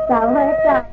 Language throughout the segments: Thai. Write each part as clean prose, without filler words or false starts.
เจ้าเฮ้ยเจ้า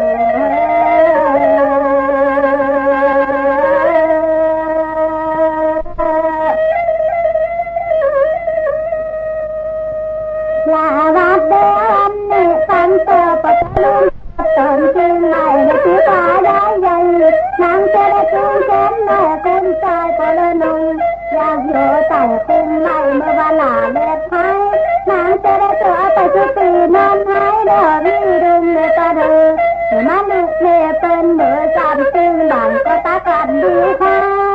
ลาวัดเดินนี่ฟังเตอปัจจุบันตอนที่ไหนในที่ฟ้าย้ายใหญ่นางจะได้จูงเส้นแม่คุณชายพลนุ่งอยากอยู่แต่คุมไม่เมื่อวันหลาเล็ดไห้นางจะได้เจอไปจุตีนอนหายเดินมีดุมในตาเธอมาลุกเมเป็นเหมือจำตึงบังก็ตากันดีค่ะ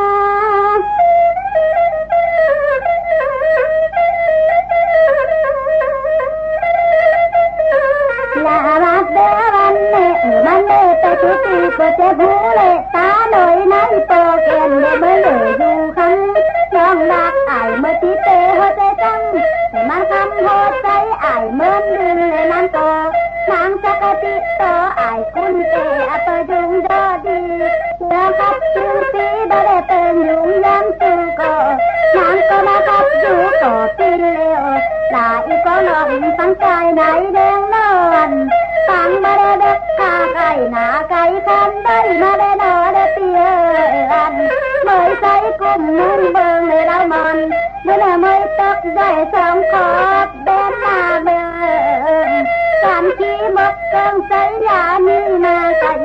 ลาวัดเดวันเนมันเนตจุตีก็จะบูเลตาหน่อยในโตเกนเดเมื่อเลยอยู่ข้างน้องรักไอ้เมื่อที่เตะหัวใจจังมันคำหัวใจไอ้เหมือนดึงในนั้นโตนางจักรติโตไอ้คุณเตะประยุงยอดีเมื่อขับชื่อสีได้เป็นยุงยันสูก็นางก็มาขับอยู่ก็ตีเลวลาอีก็นอนตั้งใจไหนแดงนอนฟังมาได้เด็กข้าไก่หนาไก่คันได้มาได้นอได้เตียอันเมื่อใส่กุ่มนุ่งเบิงในเล่ามันเมื่อไม่ตกได้สองขอบเดินหน้าเบิงการที่มกเกิงใส่ยานี่มาใส่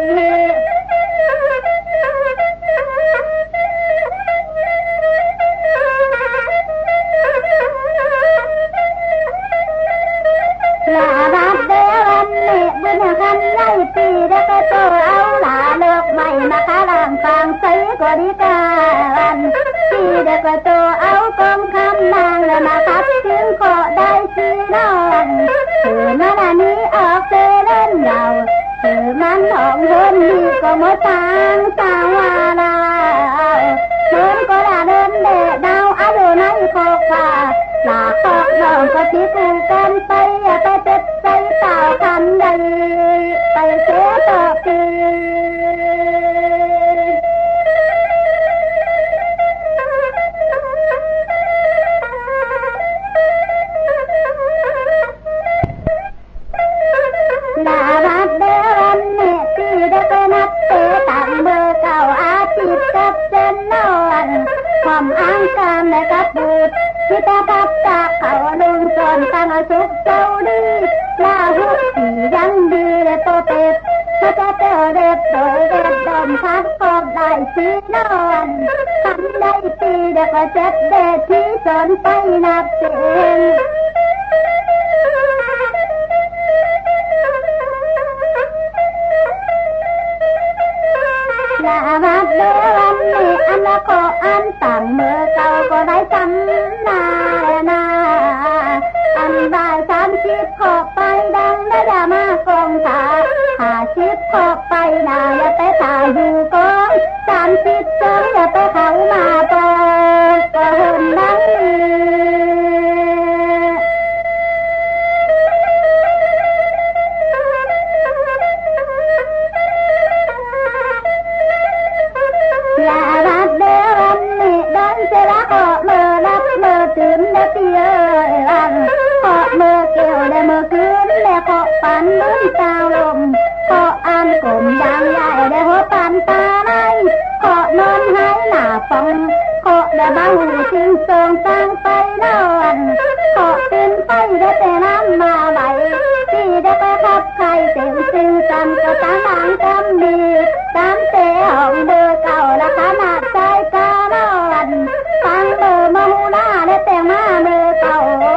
ลาบัดเดวันเนบุญคันไล่ปีได้ก็โตเอาลาเลิกใหม่มาคาลางฟังใส่ก็ดีกันปีได้ก็โตเอากองคำนางและมาขับถึงขอได้ชีนอนถือมันอันนี้ออกเล่นเงาถือมันออกเดินดีก็มาตังสาวาลาเดินก็ลาเดินเดดาวอายุในโคกาลาขอกน้องก็ที่กูกันไปไปเจ็บใจเต่าคันใหญ่ไปเสียต่อปีลาบัดเดวันเนตีได้ไปนับเตะตั้งเบอร์เก่าอาทิตย์กับเจนนอนความอ้างการและกับบูดที่ตาพับจากเขาลุงจนตั้งสุขเจ้าดีลาหุบที่ยังดีและโตเต็ดถ้าจะเจอเด็ดโดยเด็ดดมพัดกอบได้สีนอนทำได้ปีเด็กก็เจ็บเด็ดที่สนไปนับเจนลาบัดเดวันนี้อันละก็อันต่างเมื่อเก่าก็ได้จำนาอันได้30ขอบไปดังและอย่ามากองถ่า50ขอบไปนาอย่าไปถ่ายอยู่กอง30เจ้าอย่าไปเขามาปองก็เห็นดังลาบัดเดวันนี้ดันเสละขอเมื่อรับเมื่อตื่นและเตียรังขอเมื่อเกี่ยวและเมื่อคืนและขอปันลุ้นตาลมขออ่านกลมยางใหญ่และหัวปันตาในขอนอนหายหน้าฟองขอและบ้าหูทิ้งทรงตั้งไปนอนขอเป็นไปได้แต่น้ำมาไหลที่ได้ไปขับใครเต็มซึ่งจำก็ตั้งหลังจำดีตามเตะห้องเบอร์เก่าและขนาดใจกานอนฟังเบอร์มาหูหน้าและแต่งมาเบอร์เก่า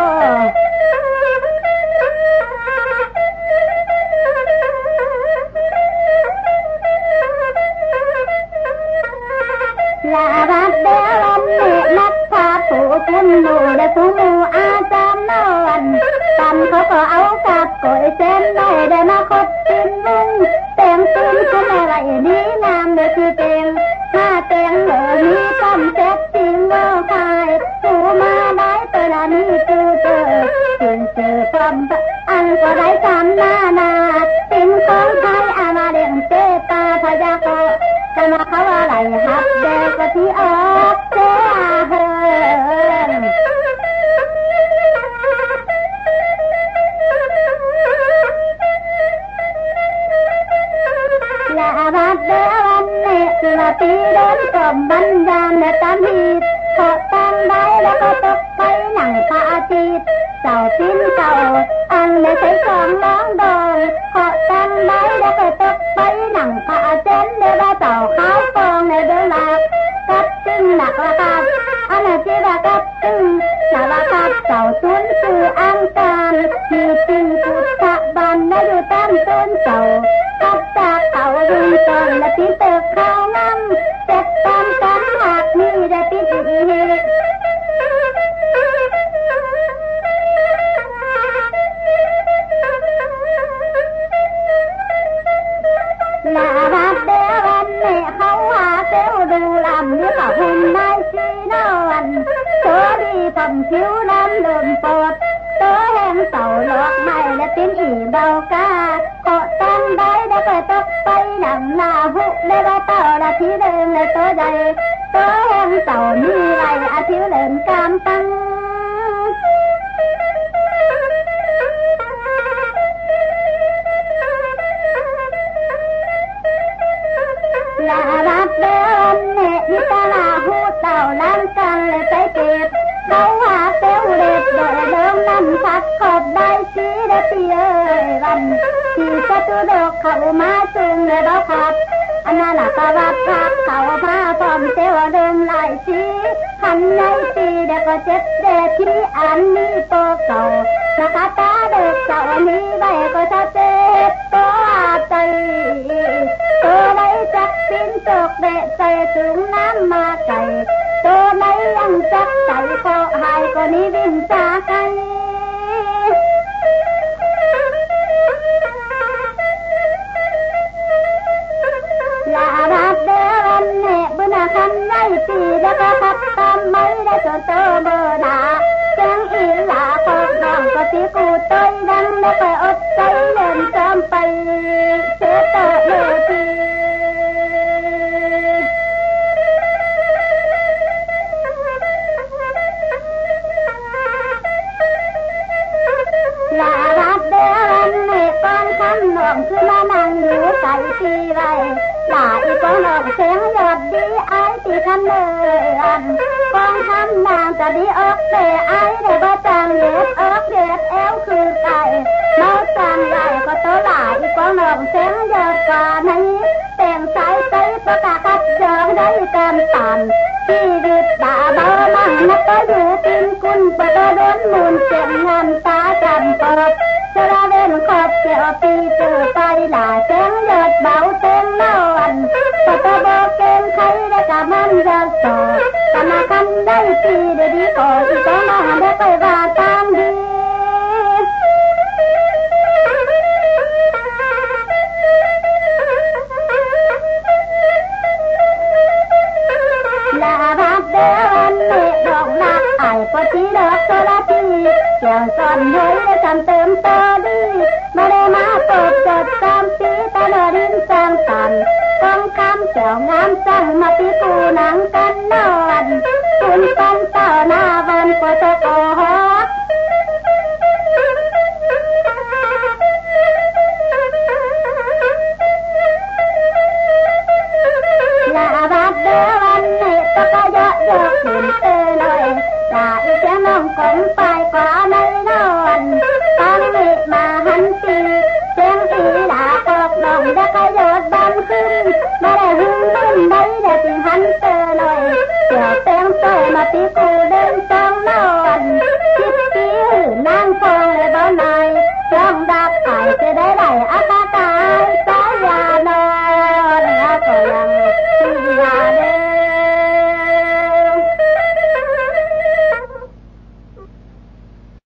ลาบัดเดวันเนนักพาผู้คุณหนูและผู้หมูอาจารย์นอนตันเขาก็เอากับก๋วยเส้นได้มาคดกินมุงแต่งตื่นขึ้นอะไรนี้งามเลยคือเต็งมาแต่งเหลือนี้ต้มเจ็บจริงว่าใครผู้มาได้ตัวละนี้จูเจอจึงเจอพร้อมอันก็ได้จำนาเป็นของไทยอามาเด่นเจตาพยาโกจะมาเขาอะไรฮับเด็กที่ออกเจ้าเฮิร์ตีเดินกล่อมบรรยามและตามหีดขอตั้งได้แล้วก็ตกไปหนังพระอาทิตย์เจ้าสิ้นเก่าอันไม่ใช่ของร้องดองขอตั้งได้แล้วก็ตกไปหนังพระอาทิตย์เดี๋ยวเจ้าข้าวฟองในเดือดหลักกับตึงหนักละครับอันนั้นที่ว่ากับตึงจะว่าครับเจ้าตุนคืออังการมีตึงพุทธบันและอยู่ตามต้นเจ้ากับจากเขาดึงตอนและที่เติบข้าวน้ำเจ็บตามกันหากมีได้ติดอีลาบัดเดวันเนเขาหาเซลดูลำนี่เขาหุ่นนายชีนวันโซดีผมผิวน้ำเดิมปดโตแห่งเต่าหลอกไม่และติ้นอีเบากาเกาะตั้งได้ได้ไปตกไปหนังหน้าหุเลยว่าเต่าละที่เดิมเลยโตใหญ่โตแห่งเต่ามีไรอาทิวเล่นกามปังลาบัดเดินเนนิตาลาหูเต่าล้างกันเลยใจเจ็บเขาหาเซลเล็ดโดยเดิมนั่นพัดขอบได้ชีได้ปีเอ้ยวันที่จะตุดกเขามาจุงเลยบ้าขับอันนั้นประวัติพักเขามาพร้อมเซลเดิมหลายชีพันในปีเด็กก็เจ็บเด็ดที่อันนี้โตเก่าราคาตาเด็กเก่านี้ใบก็จะเจ็บตัวใจตัวไหนจักสิ้นตกเดะใจถึงน้ำมาไก่ตัวไหนยังจักใจพอหายก็นี้วิ่งจากไกลลาบัดเดินเนบุญคำได้ตีแล้วก็ขับตามไม่ได้จนโตเบอร์นาเสียงอีหลาพอกน้องก็ตีกูต้อยดังแล้วก็อดใจเดินจอมไปเสียต่อเลยทีลาบัดเดินเนก้อนคำหน่องคือมานั่งอยู่ใส่ทีไรลาอีกองหน่องเสียงยอดดีไอ้ที่คำเลยอันกองคำนางจะดีออกแต่ไอ้ได้บ่จางเย็ดออกเย็ดแอวคือไก่เมาจางใหญ่ก็โตหลาอีกองหน่องเสียงยอดกว่านี้แต่งสายใจประกาศขัดเจองได้ตามตันที่ดึดด่าเบามั่งนักก็อยู่ตินกุนปะโดนมูลเสียงงานตาจำปอบจะระเวนขอบเกี่ยวปีเจอไปหลาเสียงยอดเบาเต็มเล่าอันปะโตโบเกมใครได้กับมันจะสอธนาคารได้ปีได้ดีก่ออีกต้องมาได้ไปว่าตามดีลาบัดเดินเละดอกนักไอ้ปฏิดอกโซลาทีเกี่ยวซ่อนเฮ้ยได้จำเติมต่อดีมาได้มาเปิดจดจำปีตาลอดินสร้างตันกองคำเจ้างามจังมาปีกูหนังกันหน้า